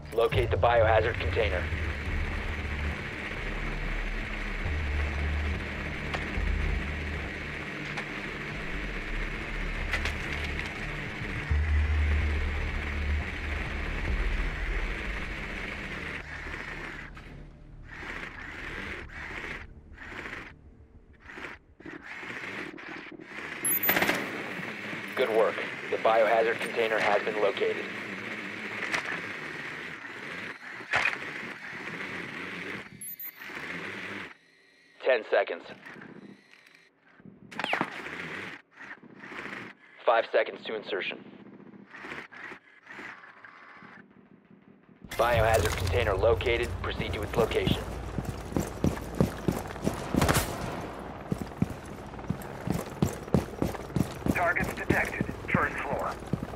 Locate the biohazard container. Good work. The biohazard container has been located. Ten seconds. 5 seconds to insertion. Biohazard container located. Proceed to its location. Targets detected. First floor.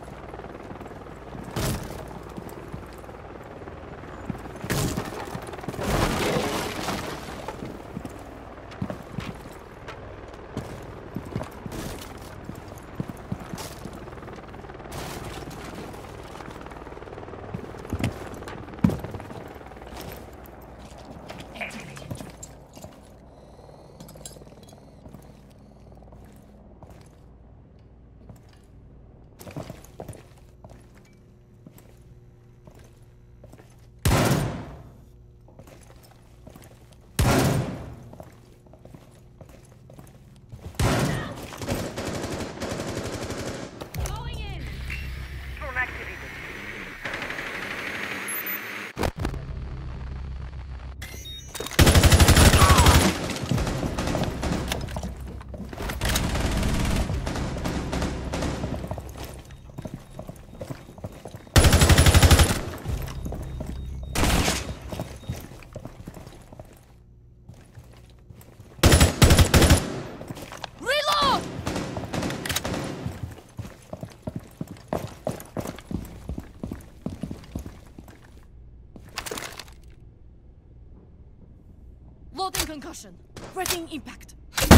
Loading concussion. Breaking impact.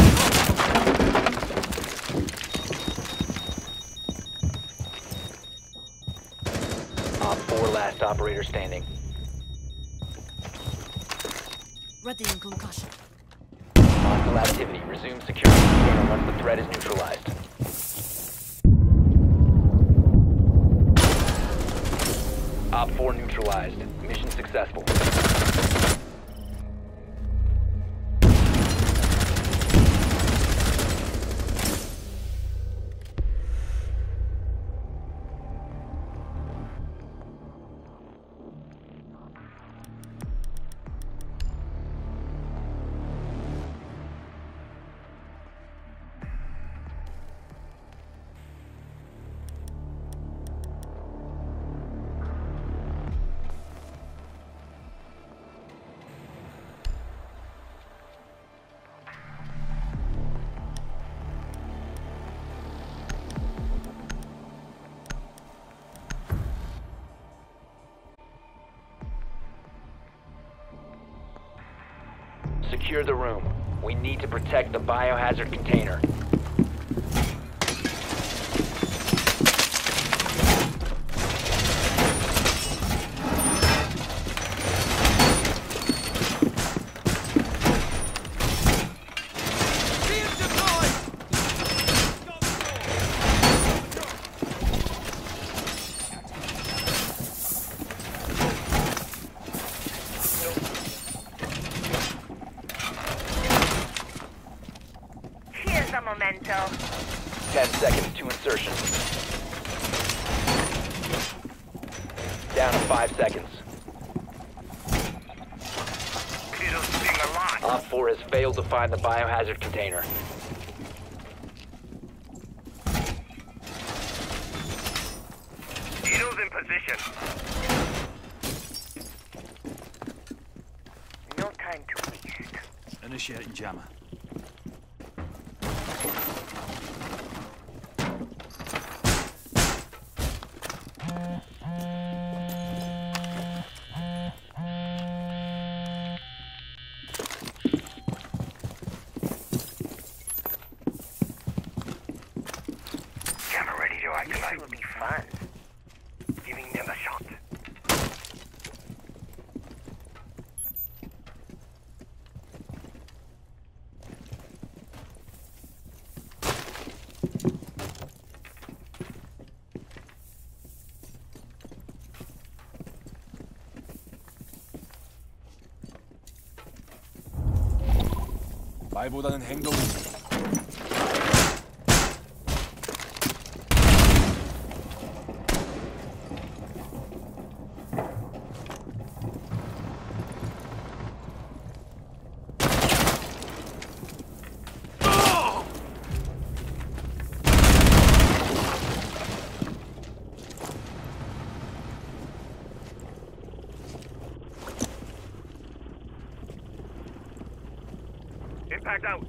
Op 4 last operator standing. Readying concussion. Hostile activity. Resume securing the container once the threat is neutralized. Op 4 neutralized. Mission successful. Secure the room. We need to protect the biohazard container. Memento. 10 seconds to insertion. Down to 5 seconds. It'll sting a lot. Op 4 has failed to find the biohazard container. Needles in position. No time to waste. Initiating jammer. Jammer ready to activate. This will be fun. Giving them a shot. 말보다는 행동이지. Impact out.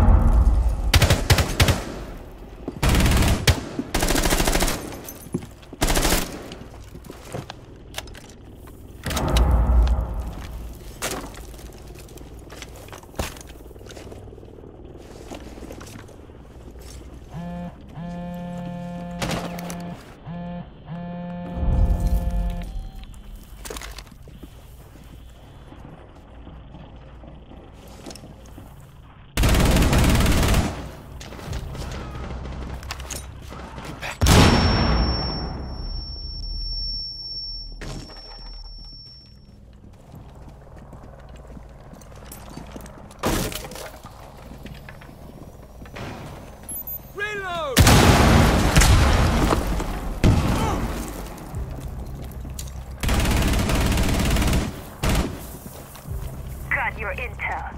Got your intel.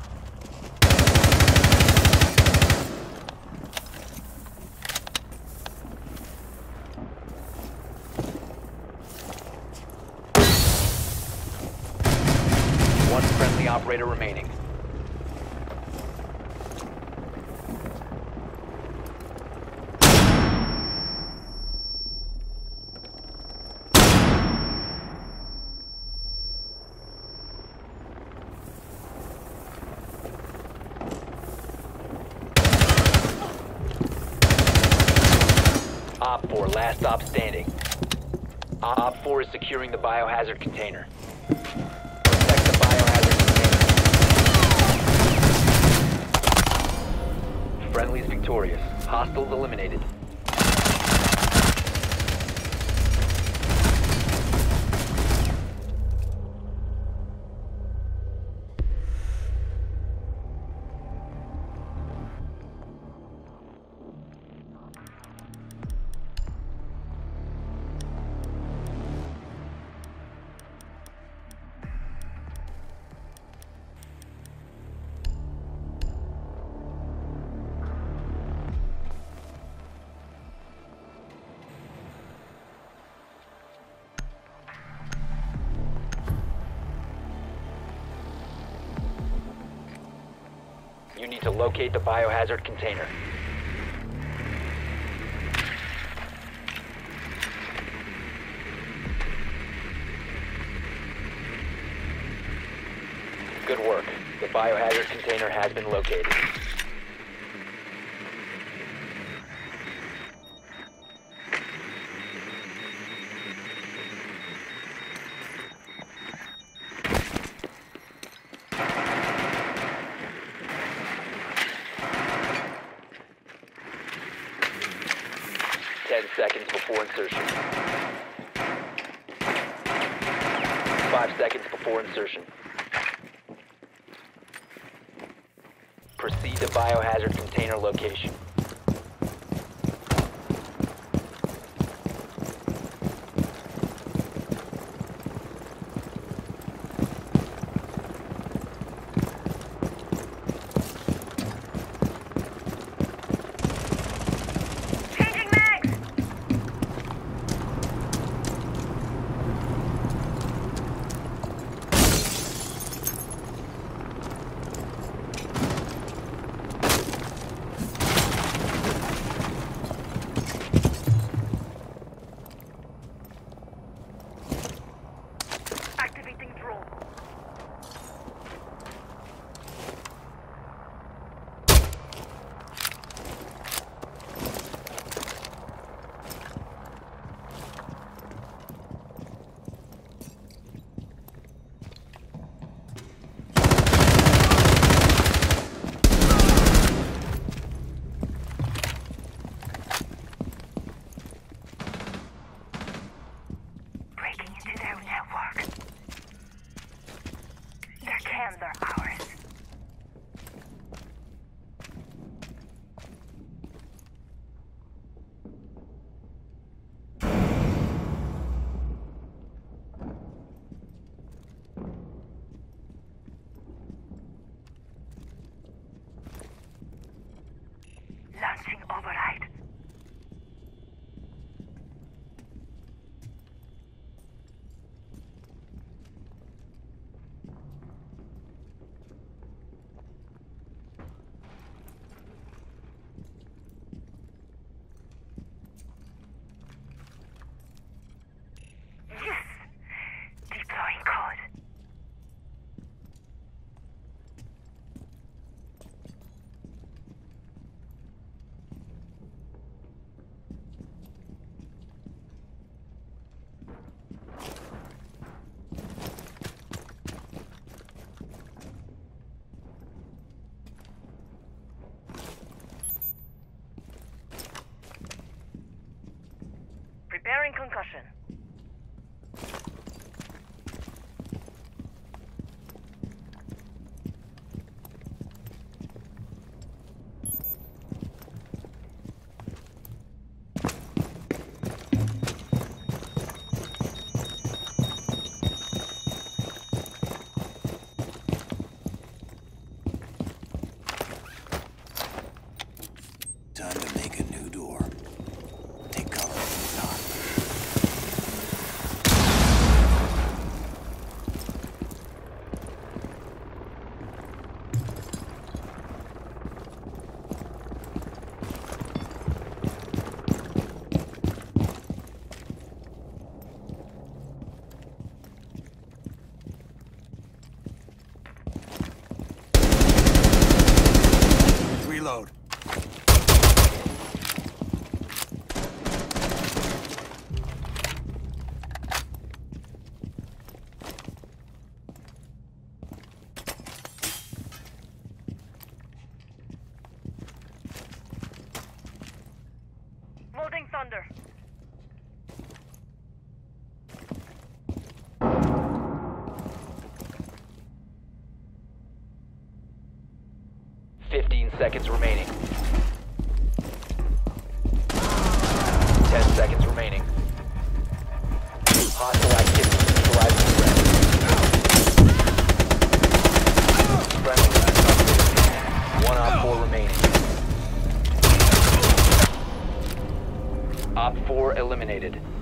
One friendly operator remaining. Op 4, last stop standing. Op 4 is securing the biohazard container. Protect the biohazard container. Friendly's victorious. Hostiles eliminated. You need to locate the biohazard container. Good work. The biohazard container has been located. Seconds before insertion. 5 seconds before insertion. Proceed to biohazard container location. Launching override. Yes! Deploying code. Preparing concussion. Time to make a new door. Take cover from the top. Reload. Loading thunder. Seconds remaining. 10 seconds remaining. Hostile activity. Neutralizing threat. Friendly last operator. 1 Op 4 remaining. Op 4 eliminated.